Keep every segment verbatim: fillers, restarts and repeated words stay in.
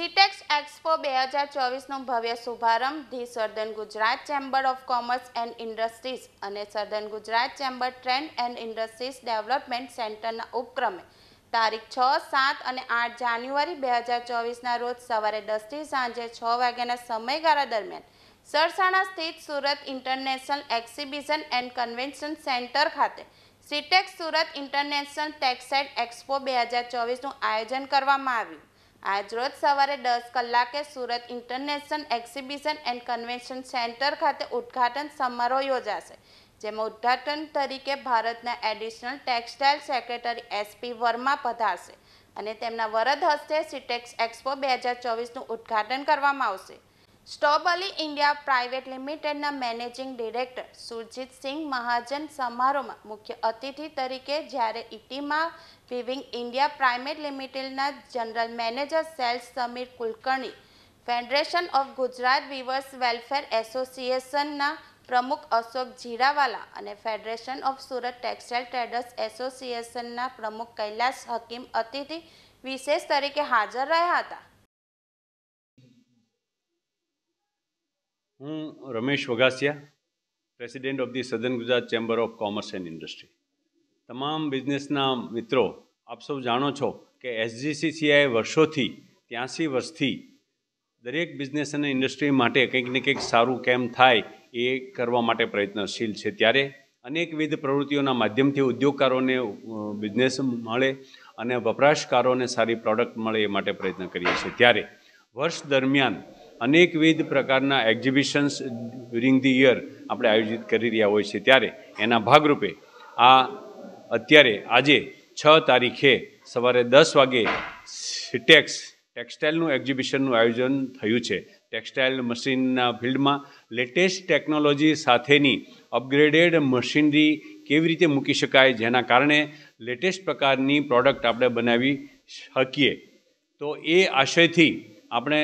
સિટેક્સ expo બે હજાર ચોવીસનો ભવ્ય શુભારંભ the southern Gujarat chamber of commerce and industries અને southern Gujarat chamber trade and industries development સેન્ટરના ઉપક્રમે તારીખ છ સાત અને આઠ જાન્યુઆરી બે હજાર ચોવીસના રોજ સવારે દસથી સાંજે છ વાગ્યાના સમયગાળા દરમિયાન સરસાણા સ્થિત Surat international exhibition and convention centre ખાતે Sitex Surat international textile expo બે હજાર ચોવીસનું આયોજન કરવામાં આવ્યું. આજરોજ સવારે દસ કલાકે Surat international exhibition and convention centre ખાતે ઉદ્ઘાટન સમારોહ યોજાશે, જેમાં ઉદ્ઘાટન તરીકે ભારતના additional textile secretary SP Verma પધારશે અને તેમના વરદ હસ્તે સિટેક્સ એક્સપો બે હજાર ચોવીસનું ઉદ્ઘાટન કરવામાં આવશે. સ્ટોબલી ઇન્ડિયા પ્રાઇવેટ લિમિટેડના મેનેજિંગ ડિરેક્ટર સુરજીત સિંહ મહાજન સમારોહમાં મુખ્ય અતિથિ તરીકે, જ્યારે ઇટીમા વિવિંગ ઇન્ડિયા પ્રાઇવેટ લિમિટેડના general manager sales Samir Kulkarni, federation of Gujarat weavers welfare એસોસિએશનના પ્રમુખ અશોક જીરાવાલા અને federation of Surat textile traders એસોસિએશનના પ્રમુખ કૈલાસ હકીમ અતિથિ વિશેષ તરીકે હાજર રહ્યા હતા. હું Ramesh Vaghasiya, president of the southern Gujarat chamber of commerce and industry. તમામ બિઝનેસના મિત્રો, આપ સૌ જાણો છો કે એસજીસીસીઆઈ વર્ષોથી ત્યાંસી વર્ષથી દરેક બિઝનેસ અને ઇન્ડસ્ટ્રી માટે કંઈક ને કંઈક સારું કેમ થાય એ કરવા માટે પ્રયત્નશીલ છે. ત્યારે અનેકવિધ પ્રવૃત્તિઓના માધ્યમથી ઉદ્યોગકારોને બિઝનેસ મળે અને વપરાશકારોને સારી પ્રોડક્ટ મળે એ માટે પ્રયત્ન કરીએ છીએ. ત્યારે વર્ષ દરમિયાન અનેકવિધ પ્રકારના એક્ઝિબિશન્સ ડ્યુરિંગ ધી યર આપણે આયોજિત કરી રહ્યા હોય છે. ત્યારે એના ભાગરૂપે આ અત્યારે આજે છ તારીખે સવારે દસ વાગે સિટેક્સ ટેક્સટાઇલનું એક્ઝિબિશનનું આયોજન થયું છે. ટેક્સટાઇલ મશીનના ફિલ્ડમાં લેટેસ્ટ ટેકનોલોજી સાથેની અપગ્રેડેડ મશીનરી કેવી રીતે મૂકી શકાય, જેના કારણે લેટેસ્ટ પ્રકારની પ્રોડક્ટ આપણે બનાવી શકીએ. તો એ આશયથી આપણે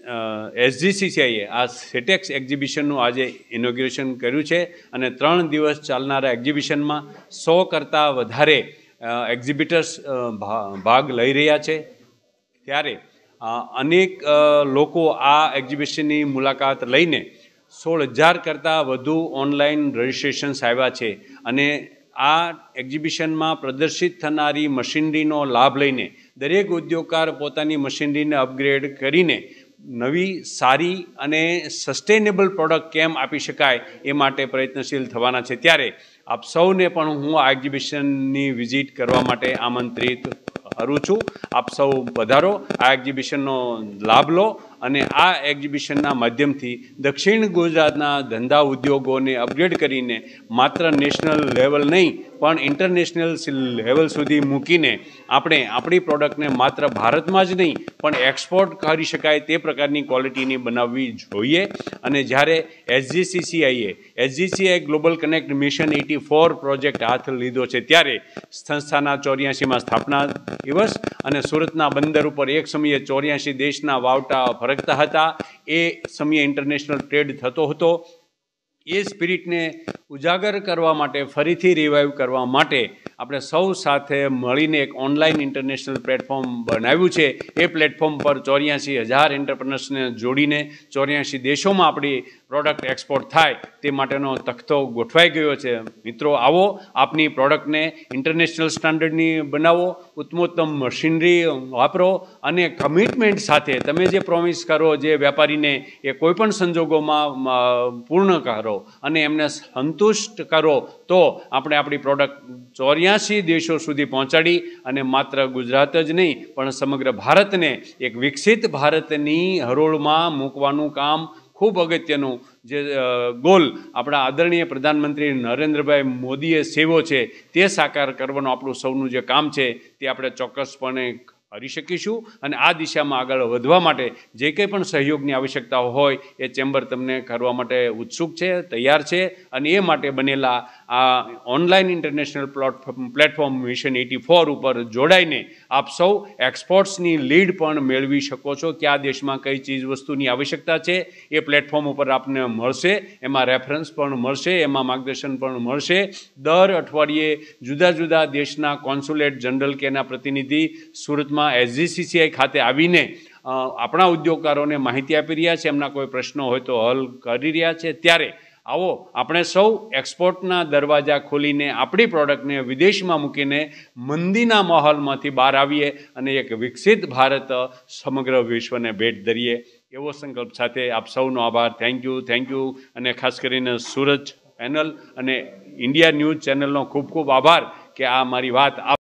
એસજીસીસીઆઈએ આ સિટેક્સ એક્ઝિબિશનનું આજે ઇનોગ્રેશન કર્યું છે અને ત્રણ દિવસ ચાલનારા એક્ઝિબિશનમાં સો કરતાં વધારે એક્ઝિબિટર્સ ભાગ લઈ રહ્યા છે. ત્યારે અનેક લોકો આ એક્ઝિબિશનની મુલાકાત લઈને સોળ હજાર કરતાં વધુ ઓનલાઈન રજિસ્ટ્રેશન્સ આવ્યા છે અને આ એક્ઝિબિશનમાં પ્રદર્શિત થનારી મશીનરીનો લાભ લઈને દરેક ઉદ્યોગકાર પોતાની મશીનરીને અપગ્રેડ કરીને નવી સારી અને સસ્ટેનેબલ પ્રોડક્ટ કેમ આપી શકાય એ માટે પ્રયત્નશીલ થવાના છે. ત્યારે આપ સૌને પણ હું આ એક્ઝિબિશનની વિઝિટ કરવા માટે આમંત્રિત કરું છું. આપ સૌ પધારો, આ એક્ઝિબિશનનો લાભ લો અને આ એક્ઝિબિશનના માધ્યમથી દક્ષિણ ગુજરાતના ધંધા ઉદ્યોગોને અપગ્રેડ કરીને માત્ર નેશનલ લેવલ નહીં પણ ઇન્ટરનેશનલ લેવલ સુધી મૂકીને આપણે આપણી પ્રોડક્ટને માત્ર ભારતમાં જ નહીં પણ એક્સપોર્ટ કરી શકાય તે પ્રકારની ક્વોલિટીની બનાવવી જોઈએ. અને જ્યારે એસજીસીસીઆઈએ SGCI global connect mission eighty four project હાથ લીધો છે, ત્યારે સંસ્થાના ચોર્યાસીમાં સ્થાપના દિવસ અને સુરતના બંદર ઉપર એક સમયે ચોર્યાસી દેશના વાવટા ફરકતા હતા. એ સમયે ઇન્ટરનેશનલ ટ્રેડ થતો હતો. એ સ્પિરિટને ઉજાગર કરવા માટે, ફરીથી રિવાઇવ કરવા માટે આપણે સૌ સાથે મળીને એક ઓનલાઈન ઇન્ટરનેશનલ પ્લેટફોર્મ બનાવ્યું છે. એ પ્લેટફોર્મ પર ચોર્યાસી હજાર એન્ટરપ્રનર્સને જોડીને ચોર્યાસી દેશોમાં આપણી પ્રોડક્ટ એક્સપોર્ટ થાય તે માટેનો તખ્તો ગોઠવાઈ ગયો છે. મિત્રો, આવો આપની પ્રોડક્ટને ઇન્ટરનેશનલ સ્ટાન્ડર્ડની બનાવો, ઉત્તમોત્તમ મશીનરી વાપરો અને કમિટમેન્ટ સાથે તમે જે પ્રોમિસ કરો જે વેપારીને એ કોઈપણ સંજોગોમાં પૂર્ણ કરો અને એમને સંતુષ્ટ કરો, તો આપણે આપણી પ્રોડક્ટ ચોર્યાસી દેશો સુધી પહોંચાડી અને માત્ર ગુજરાત જ નહીં પણ સમગ્ર ભારતને એક વિકસિત ભારતની હરોળમાં મૂકવાનું કામ ખૂબ અગત્યનું જે ગોલ આપણા આદરણીય પ્રધાનમંત્રી નરેન્દ્રભાઈ મોદીએ સેવો છે તે સાકાર કરવાનું આપણું સૌનું જે કામ છે તે આપણે ચોક્કસપણે કરી શકીશું. અને આ દિશામાં આગળ વધવા માટે જે કંઈ પણ સહયોગની આવશ્યકતાઓ હોય એ ચેમ્બર તમને કરવા માટે ઉત્સુક છે, તૈયાર છે. અને એ માટે બનેલા આ online international platform mission eighty four ઉપર જોડાઈને આપ સૌ એક્સપોર્ટ્સની લીડ પણ મેળવી શકો છો. કયા દેશમાં કઈ ચીજ વસ્તુની આવશ્યકતા છે એ પ્લેટફોર્મ ઉપર આપને મળશે. એમાં રેફરન્સ પણ મળશે, એમાં માર્ગદર્શન પણ મળશે. દર અઠવાડિયે જુદા જુદા દેશના કોન્સ્યુલેટ જનરલ કે એના પ્રતિનિધિ સુરતમાં એસજીસીસીઆઈ ખાતે આવીને આપણા ઉદ્યોગકારોને માહિતી આપી રહ્યા છે, એમના કોઈ પ્રશ્નો હોય તો હલ કરી રહ્યા છે. ત્યારે આવો આપણે સૌ એક્સપોર્ટના દરવાજા ખોલીને આપણી પ્રોડક્ટને વિદેશમાં મૂકીને મંદીના માહોલમાંથી બહાર આવીએ અને એક વિકસિત ભારત સમગ્ર વિશ્વને ભેટ ધરીએ, એવો સંકલ્પ સાથે આપ સૌનો આભાર. થેન્ક યુ થેન્ક યુ અને ખાસ કરીને સૂરજ પેનલ અને ઇન્ડિયા ન્યૂઝ ચેનલનો ખૂબ ખૂબ આભાર કે આ મારી વાત